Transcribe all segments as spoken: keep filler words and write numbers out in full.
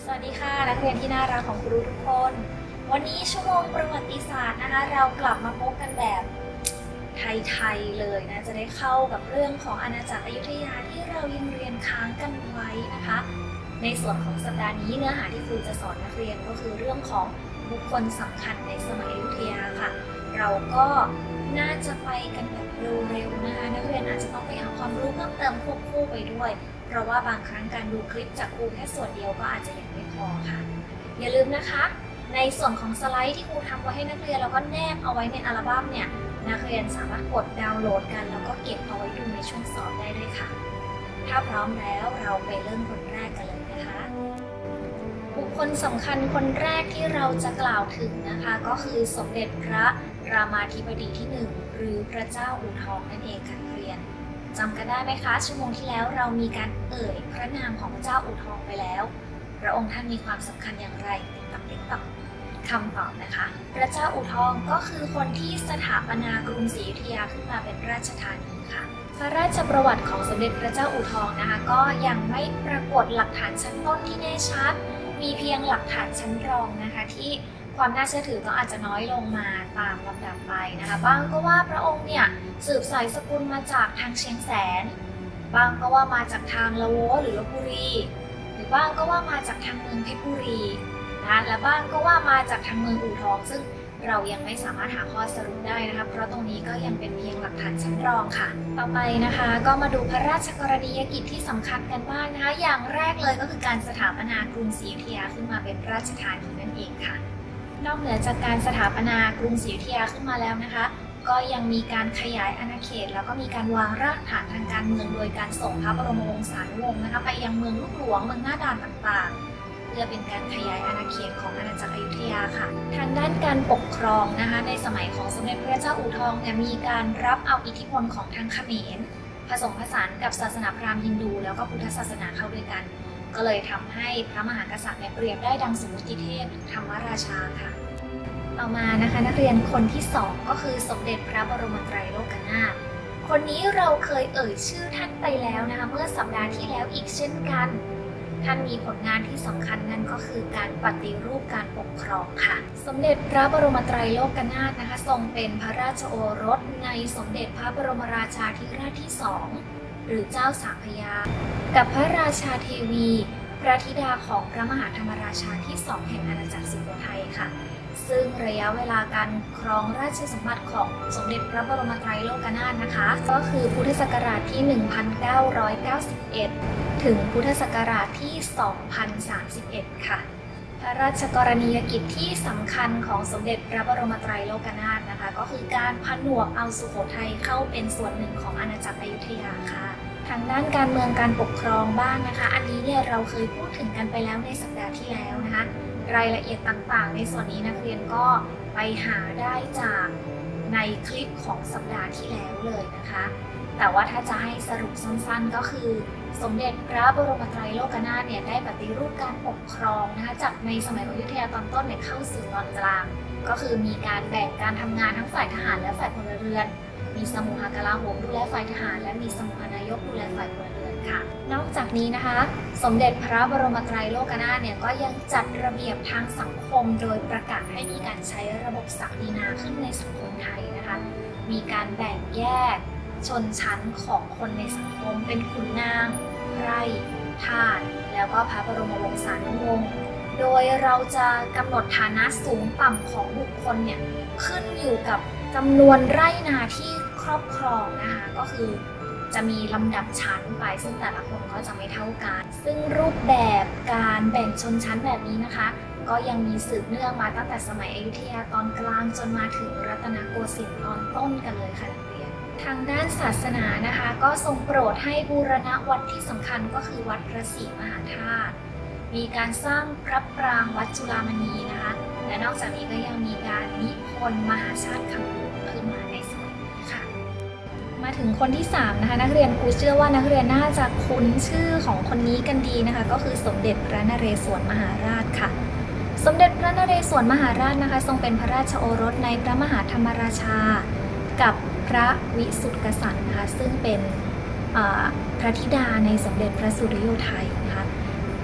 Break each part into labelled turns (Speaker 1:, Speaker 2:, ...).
Speaker 1: สวัสดีค่ะนักเรียนที่น่ารักของครูทุกคนวันนี้ชั่วโมงประวัติศาสตร์นะคะเรากลับมาพบกันแบบไทยๆเลยนะจะได้เข้ากับเรื่องของอาณาจักรอยุธยาที่เรายังเรียนค้างกันไว้นะคะในส่วนของสัปดาห์นี้เนื้อหาที่ครูจะสอนนักเรียนก็คือเรื่องของบุคคลสำคัญในสมัยอยุธยาค่ะเราก็น่าจะไปกันแบบเร็วๆนะคะนักเรียนอาจจะต้องไปหาความรู้เพิ่มเติมควบคู่ไปด้วยเพราะว่าบางครั้งการดูคลิปจากครูแค่ส่วนเดียวก็อาจจะยังไม่พอค่ะอย่าลืมนะคะในส่วนของสไลด์ที่ครูทำไว้ให้นักเรียนแล้วก็แนบเอาไว้ในอัลบั้มเนี่ยนักเรียนสามารถกดดาวน์โหลดกันแล้วก็เก็บเอาไว้ดูในช่วงสอบได้ด้วยค่ะถ้าพร้อมแล้วเราไปเริ่มคนแรกกันเลยนะคะบุคคลสำคัญคนแรกที่เราจะกล่าวถึงนะคะก็คือสมเด็จพระรามาธิบดีที่หนึ่งหรือพระเจ้าอู่ทองนั่นเองค่ะนักเรียนจำกันได้ไหมคะชั่วโมงที่แล้วเรามีการเอ่ยพระนามของพระเจ้าอู่ทองไปแล้วพระองค์ท่านมีความสำคัญอย่างไรตับติ๊กตับคำตอบนะคะพระเจ้าอู่ทองก็คือคนที่สถาปนากรุงศรีอยุธยาขึ้นมาเป็นราชธานีค่ะพระราชประวัติของสมเด็จพระเจ้าอู่ทองนะคะก็ยังไม่ปรากฏหลักฐานชั้นต้นที่แน่ชัดมีเพียงหลักฐานชั้นรองนะคะที่ความน่าเชื่อถือก็อาจจะน้อยลงมาตามลำดับไปนะคะบางก็ว่าพระองค์เนี่ยสืบสายสกุลมาจากทางเชียงแสนบางก็ว่ามาจากทางละโวหรือลพบุรีหรือบ้างก็ว่ามาจากทางเมืองเพชรบุรีนะและบ้างก็ว่ามาจากทางเมืองอู่ทองซึ่งเรายังไม่สามารถหาข้อสรุปได้นะคะเพราะตรงนี้ก็ยังเป็นเพียงหลักฐานชั้นรองค่ะต่อไปนะคะก็มาดูพระราชกรณียกิจที่สำคัญกันบ้างนะคะอย่างแรกเลยก็คือการสถาปนากรุงศรีอยุธยาขึ้นมาเป็นราชธานีนั่นเองค่ะนอกเหนือจากการสถาปนากรุงศรีอยุธยาขึ้นมาแล้วนะคะก็ยังมีการขยายอาณาเขตแล้วก็มีการวางรากฐานทางการเมืองโดยการส่งพระบรมวงศานุวงศ์นะคะไปยังเมืองลูกหลวงเมืองหน้าด่านต่างๆเพื่อเป็นการขยายอาณาเขตของอาณาจักรอยุธยาค่ะทางด้านการปกครองนะคะในสมัยของสมเด็จพระเจ้าอู่ทองเนี่ยมีการรับเอาอิทธิพลของทางเขมรผสมผสานกับศาสนาพราหมณ์ฮินดูแล้วก็พุทธศาสนาเข้าด้วยกันก็เลยทำให้พระมหากษัตริย์เนี่ยเปรียบได้ดังสมมุติเทพธรรมราชาค่ะต่อมานะคะนักเรียนคนที่สองก็คือสมเด็จพระบรมไตรโลกนาถคนนี้เราเคยเอ่ยชื่อท่านไปแล้วนะคะเมื่อสัปดาห์ที่แล้วอีกเช่นกันท่านมีผลงานที่สำคัญนั่นก็คือการปฏิรูปการปกครองค่ะสมเด็จพระบรมไตรโลกนาถนะคะทรงเป็นพระราชโอรสในสมเด็จพระบรมราชาธิราชที่สองหรือเจ้าสามพระยากับพระราชาเทวีพระธิดาของพระมหาธรรมราชาที่สองแห่งอาณาจักรสุโขทัยค่ะซึ่งระยะเวลาการครองราชสมบัติของสมเด็จพระบรมไตรโลกนาถนะคะก็คือพุทธศักราชที่ หนึ่งพันเก้าร้อยเก้าสิบเอ็ด ถึงพุทธศักราชที่ สองพันสามสิบเอ็ด ค่ะพระราชกรณียกิจที่สำคัญของสมเด็จพระบรมไตรโลกนาถนะคะก็คือการผนวกเอาสุโขทัยเข้าเป็นส่วนหนึ่งของอาณาจักรอยุธยาค่ะทางด้านการเมืองการปกครองบ้างนะคะอันนี้เนี่ยเราเคยพูดถึงกันไปแล้วในสัปดาห์ที่แล้วนะคะรายละเอียดต่างๆในส่วนนี้นักเรียนก็ไปหาได้จากในคลิปของสัปดาห์ที่แล้วเลยนะคะแต่ว่าถ้าจะให้สรุปสั้นๆก็คือสมเด็จพระบรมไตรโลกนาถเนี่ยได้ปฏิรูปการปกครองนะคะจากในสมัยอยุธยาตอนต้นเนี่ยเข้าสู่ตอนกลางก็คือมีการแบ่งการทำงานทั้งฝ่ายทหารและฝ่ายพลเรือนมีสมุหกลาโหมดูแลฝ่ายทหารและมีสมุหนายกดูแลฝ่ายพลเรือนค่ะนอกจากนี้นะคะสมเด็จพระบรมไตรโลกนาถเนี่ยก็ยังจัดระเบียบทางสังคมโดยประกาศให้มีการใช้ระบบศักดินาขึ้นในสังคมไทยนะคะมีการแบ่งแยกชนชั้นของคนในสังคมเป็นขุนนางไพร่ทาสแล้วก็พระบรมวงศานุวงศ์โดยเราจะกำหนดฐานะสูงต่ำของบุคคลเนี่ยขึ้นอยู่กับจำนวนไร่นาที่ครอบครองนะคะก็คือจะมีลำดับชั้นไปซึ่งแต่ละคนก็จะไม่เท่ากันซึ่งรูปแบบการแบ่งชนชั้นแบบนี้นะคะก็ยังมีสืบเนื่องมาตั้งแต่สมัยอยุธยาตอนกลางจนมาถึงรัตนโกสินทร์ตอนต้นกันเลยค่ะนักเรียนทางด้านศาสนานะคะก็ทรงโปรดให้บูรณะวัดที่สำคัญก็คือวัดพระศรีมหาธาตุมีการสร้างพระปรางวัดจุฬามณีนะคะและนอกจากนี้ก็ยังมีการนิพนธ์มหาชาติคำหลวงขึ้นมาในสมัยนี้ค่ะมาถึงคนที่สามนะคะนักเรียนครูเชื่อว่านักเรียนน่าจะคุ้นชื่อของคนนี้กันดีนะคะก็คือสมเด็จพระนเรศวรมหาราชค่ะสมเด็จพระนเรศวรมหาราชนะคะทรงเป็นพระราชโอรสในพระมหาธรรมราชากับพระวิสุทธิกษัตริย์นะคะซึ่งเป็นพระธิดาในสมเด็จพระสุริโยไทยนะคะพ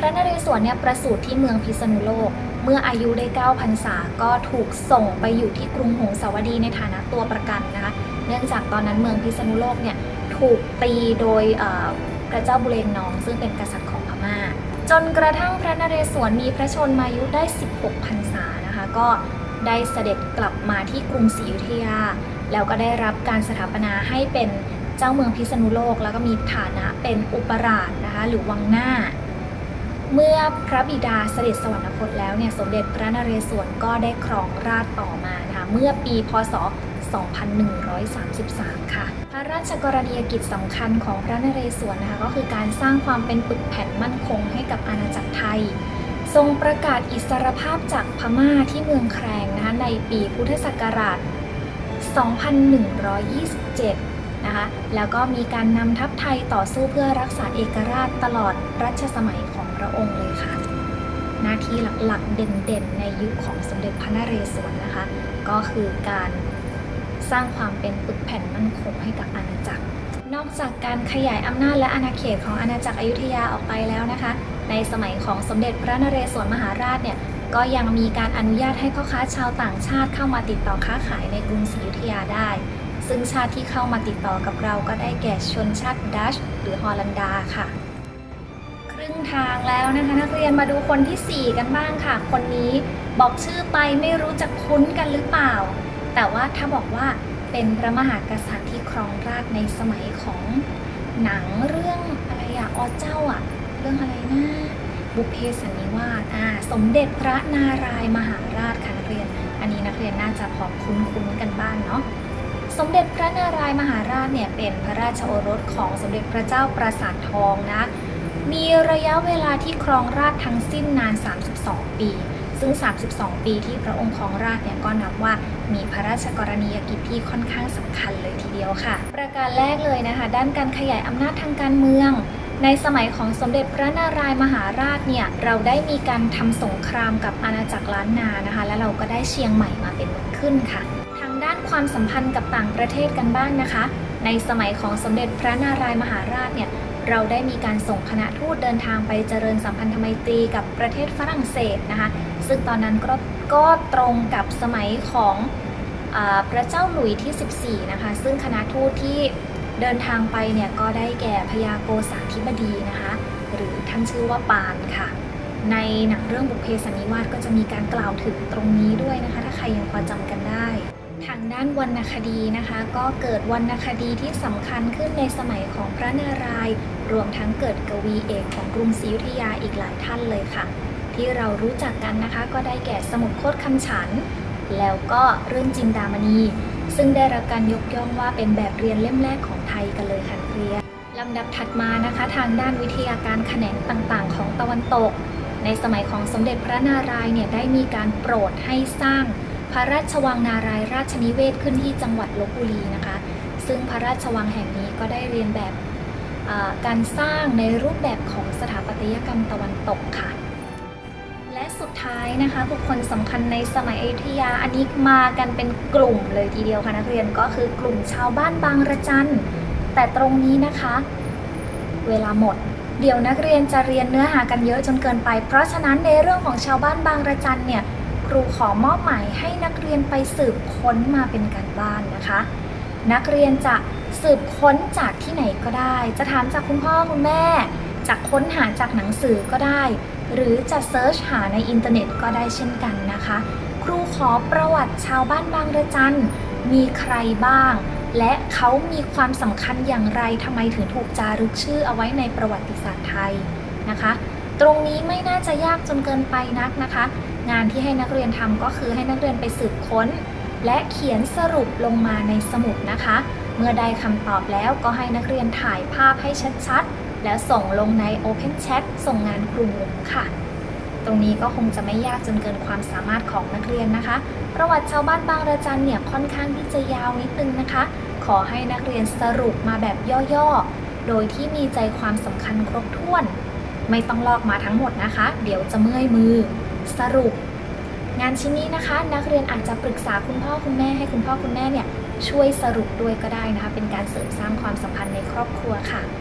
Speaker 1: พระนเรศวรเนี่ยประสูติที่เมืองพิษณุโลกเมื่ออายุได้เก้าพรรษาก็ถูกส่งไปอยู่ที่กรุงหงสาวดีในฐานะตัวประกันนะคะเนื่องจากตอนนั้นเมืองพิษณุโลกเนี่ยถูกตีโดยพระเจ้าบุเรงนองซึ่งเป็นกษัตริย์ของพม่าจนกระทั่งพระนเรศวรมีพระชนมายุได้สิบหกพรรษานะคะก็ได้เสด็จกลับมาที่กรุงศรีอยุธยาแล้วก็ได้รับการสถาปนาให้เป็นเจ้าเมืองพิษณุโลกแล้วก็มีฐานะเป็นอุปราชนะคะหรือวังหน้าเมื่อพระบิดาเสด็จสวรรคตแล้วเนี่ยสมเด็จพระนเรศวรก็ได้ครองราชย์ต่อมานะคะเมื่อปีพ.ศ. สองพันหนึ่งร้อยสามสิบสาม ค่ะพระราชกรณียกิจสำคัญของพระนเรศวรนะคะก็คือการสร้างความเป็นปึกแผ่นมั่นคงให้กับอาณาจักรไทยทรงประกาศอิสรภาพจากพม่าที่เมืองแครงนะคะในปีพุทธศักราช สองพันหนึ่งร้อยยี่สิบเจ็ด นะคะแล้วก็มีการนำทัพไทยต่อสู้เพื่อรักษาเอกราชตลอดรัชสมัยของพระองค์เลยค่ะหน้าที่หลักๆเด่นๆในยุคของสมเด็จพระนเรศวรนะคะก็คือการสร้างความเป็นปึกแผ่นมั่นคงให้กับอาณาจักรนอกจากการขยายอำนาจและอาณาเขตของอาณาจักรอยุธยาออกไปแล้วนะคะในสมัยของสมเด็จพระนเรศวรมหาราชเนี่ยก็ยังมีการอนุญาตให้พ่อค้าชาวต่างชาติเข้ามาติดต่อค้าขายในกรุงศรีอยุธยาได้ซึ่งชาติที่เข้ามาติดต่อกับเราก็ได้แก่ชนชาติดัชหรือฮอลันดาค่ะครึ่งทางแล้วนะคะนักเรียนมาดูคนที่สี่กันบ้างค่ะคนนี้บอกชื่อไปไม่รู้จะคุ้นกันหรือเปล่าแต่ว่าถ้าบอกว่าเป็นพระมหากษัตริย์ที่ครองราชย์ในสมัยของหนังเรื่องอะไรอะอเจ้าอะเรื่องอะไรนะบุพเพสันนิวาสอ่าสมเด็จพระนารายมหาราชค่ะนักเรียนอันนี้นักเรียนน่าจะพอคุ้นๆกันบ้างเนาะสมเด็จพระนารายมหาราชเนี่ยเป็นพระราชโอรสของสมเด็จพระเจ้าปราสาททองนะมีระยะเวลาที่ครองราชย์ทั้งสิ้นนานสามสิบสองปีซึ่งสามสิบสองปีที่พระองค์ครองราชย์เนี่ยก็นับว่ามีพระราชกรณียกิจที่ค่อนข้างสำคัญเลยทีเดียวค่ะประการแรกเลยนะคะด้านการขยายอำนาจทางการเมืองในสมัยของสมเด็จพระนารายมหาราชเนี่ยเราได้มีการทำสงครามกับอาณาจักรล้านนานะคะและเราก็ได้เชียงใหม่มาเป็นเมืองขึ้นค่ะทางด้านความสัมพันธ์กับต่างประเทศกันบ้างนะคะในสมัยของสมเด็จพระนารายมหาราชเนี่ยเราได้มีการส่งคณะทูตเดินทางไปเจริญสัมพันธไมตรีกับประเทศฝรั่งเศสนะคะซึ่งตอนนั้นก็ก็ตรงกับสมัยของอ่าพระเจ้าหลุยที่สิบสี่นะคะซึ่งคณะทูตที่เดินทางไปเนี่ยก็ได้แก่พญาโกษาธิบดีนะคะหรือท่านชื่อว่าปานค่ะในหนังเรื่องบุพเพสันนิวาสก็จะมีการกล่าวถึงตรงนี้ด้วยนะคะถ้าใครยังพอจำกันได้ทางด้านวรรณคดีนะคะก็เกิดวรรณคดีที่สำคัญขึ้นในสมัยของพระนารายณ์รวมทั้งเกิดกวีเอกของกรุงศรีอยุธยาอีกหลายท่านเลยค่ะที่เรารู้จักกันนะคะก็ได้แก่สมุดโคตรคำฉันแล้วก็เรื่องจินดามณีซึ่งได้รับการยกย่องว่าเป็นแบบเรียนเล่มแรกของไทยกันเลยค่ะนักเรียนลำดับถัดมานะคะทางด้านวิทยาการแขนงต่างๆของตะวันตกในสมัยของสมเด็จพระนารายณ์เนี่ยได้มีการโปรดให้สร้างพระราชวังนารายราชนิเวศขึ้นที่จังหวัดลพบุรีนะคะซึ่งพระราชวังแห่งนี้ก็ได้เรียนแบบการสร้างในรูปแบบของสถาปัตยกรรมตะวันตกค่ะและสุดท้ายนะคะบุคคลสำคัญในสมัยอยุธยาอันนี้มากันเป็นกลุ่มเลยทีเดียวค่ะนักเรียนก็คือกลุ่มชาวบ้านบางระจันแต่ตรงนี้นะคะเวลาหมดเดี๋ยวนักเรียนจะเรียนเนื้อหากันเยอะจนเกินไปเพราะฉะนั้นในเรื่องของชาวบ้านบางระจันเนี่ยครูขอมอบหมายให้นักเรียนไปสืบค้นมาเป็นการบ้านนะคะนักเรียนจะสืบค้นจากที่ไหนก็ได้จะถามจากคุณพ่อคุณแม่จากค้นหาจากหนังสือก็ได้หรือจะเซิร์ชหาในอินเทอร์เน็ตก็ได้เช่นกันนะคะครูขอประวัติชาวบ้านบางระจันมีใครบ้างและเขามีความสำคัญอย่างไรทำไมถึงถูกจารึกชื่อเอาไว้ในประวัติศาสตร์ไทยนะคะตรงนี้ไม่น่าจะยากจนเกินไปนักนะคะงานที่ให้นักเรียนทำก็คือให้นักเรียนไปสืบค้นและเขียนสรุปลงมาในสมุดนะคะเมื่อได้คำตอบแล้วก็ให้นักเรียนถ่ายภาพให้ชัดๆแล้วส่งลงใน Open Chat ส่งงานครูมุมค่ะตรงนี้ก็คงจะไม่ยากจนเกินความสามารถของนักเรียนนะคะประวัติชาวบ้านบางระจันเนี่ยค่อนข้างที่จะยาวนิดนึงนะคะขอให้นักเรียนสรุปมาแบบย่อๆโดยที่มีใจความสำคัญครบถ้วนไม่ต้องลอกมาทั้งหมดนะคะเดี๋ยวจะเมื่อยมือสรุปงานชิ้นนี้นะคะนักเรียนอาจจะปรึกษาคุณพ่อคุณแม่ให้คุณพ่อคุณแม่เนี่ยช่วยสรุปด้วยก็ได้นะคะเป็นการเสริมสร้างความสัมพันธ์ในครอบครัวค่ะ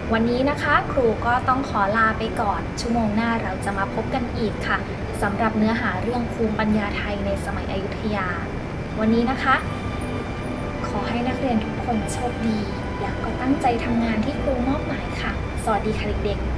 Speaker 1: วันนี้นะคะครูก็ต้องขอลาไปก่อนชั่วโมงหน้าเราจะมาพบกันอีกค่ะสำหรับเนื้อหาเรื่องภูมิปัญญาไทยในสมัยอยุธยาวันนี้นะคะขอให้นักเรียนทุกคนโชคดีและก็ตั้งใจทำงานที่ครูมอบหมายค่ะสวัสดีค่ะเด็กๆ